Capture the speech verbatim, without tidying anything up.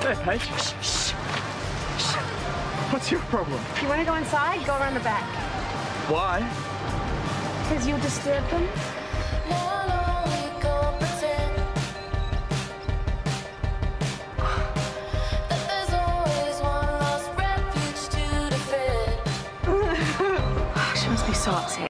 Hey, Paige. Shh, shh, shh. What's your problem? You want to go inside? Go around the back. Why? Because you disturb them. She must be so upset.